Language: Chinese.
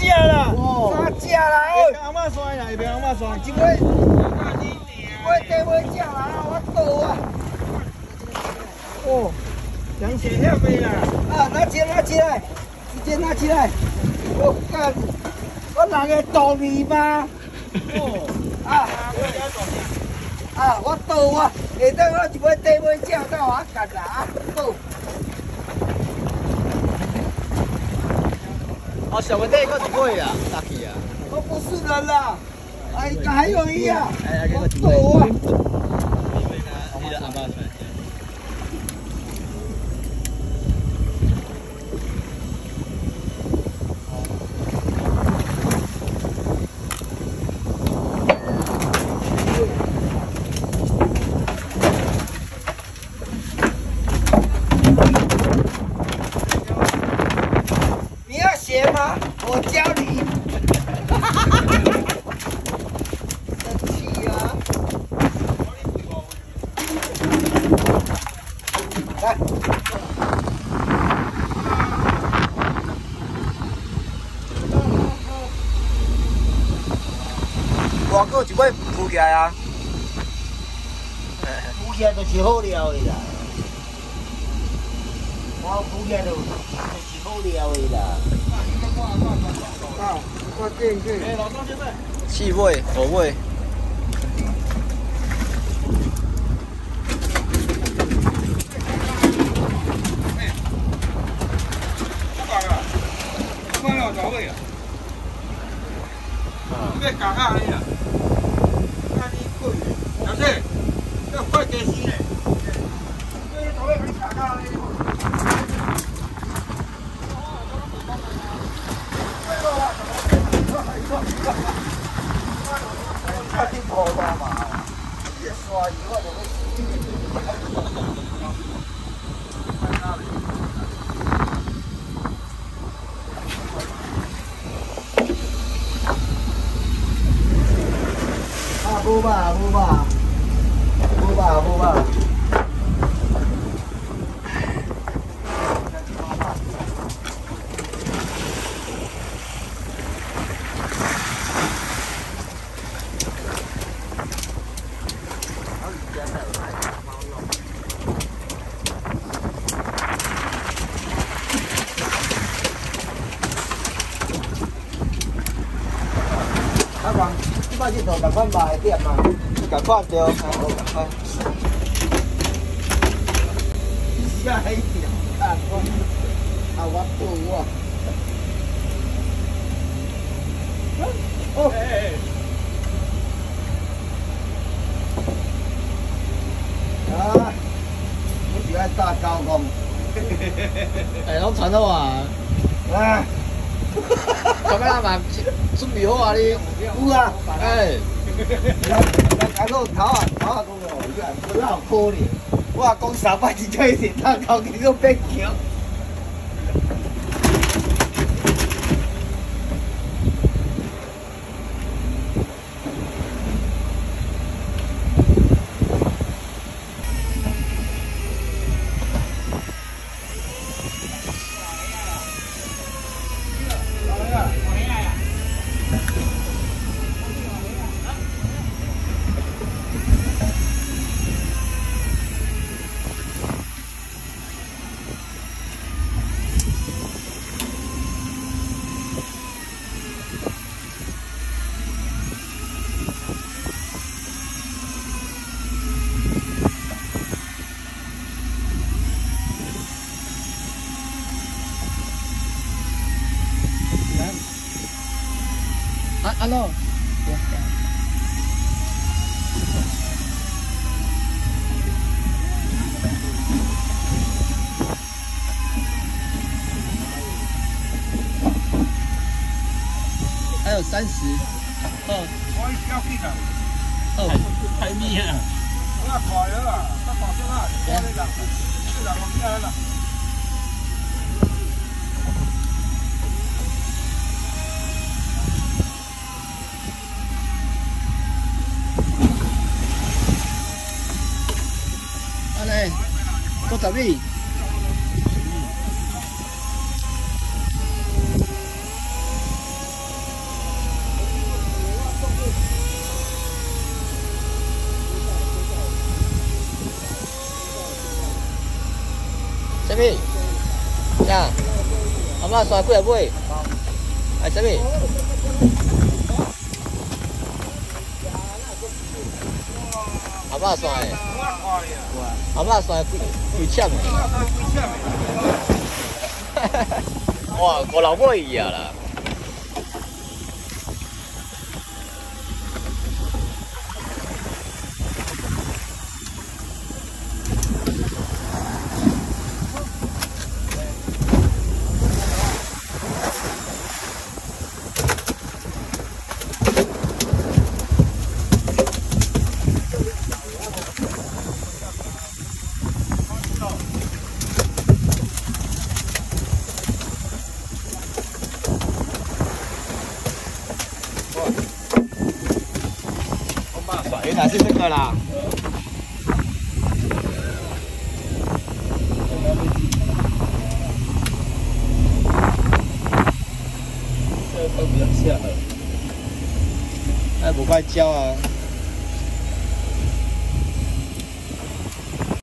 只啦， 三只啦，哦， 阿妈刷啦，会阿妈刷， 一尾地尾只啦，我倒啊！哦， 两千遐没啦， 啊，拿起来，直接拿起来！我干，我人会倒你吗？哦，我倒啊！下等我一尾地尾只到我干啦啊，倒！ 哦，小文这个几位啊？Lucky 啊！ 我不是人啦，哎，还有一样，我几倒啊！ 你的阿爸出来。 你要学吗？我教你。生气啊！来， 外国一尾浮起来啊！ 浮起来就是好料的啦。我浮起来就是好料的啦。啊，我进去。 哎，老张现在。 气味、口味。 快了，找位啊！别搞下你啦！看你贵，小谢，要快点洗嘞！这找位给你搞下你。 看你跑大嘛，越刷以后就会。无吧。啊，讲，即摆日头共款卖点嘛， 赶快对，赶快。 下一点看我，我倒我。哦，啊，我是爱打高工。 哎，拢传好啊！ 啊， 卡梅拉嘛准备好啊你？ 有啊。 哎， 啊，头啊讲哦，不老可怜。我讲3摆一叫伊是打高，结果变强。 安诺。还有30。哦。 我一小气的。 哦。太密了。 那快了啦，那跑上那，我那个，这两个下来了。 安尼，多10米。 么？啥？阿妈刷几啊买？哎，什么？阿妈刷的，阿妈刷几签的？哇，5、6尾伊啊啦！原来是这个啦。这个比较像了，哎，不快教啊。